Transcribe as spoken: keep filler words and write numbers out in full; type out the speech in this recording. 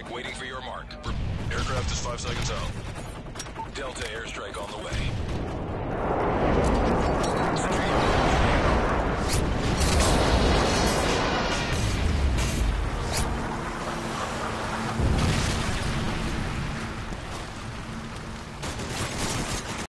airstrike waiting for your mark. Aircraft is five seconds out. Delta airstrike on the way.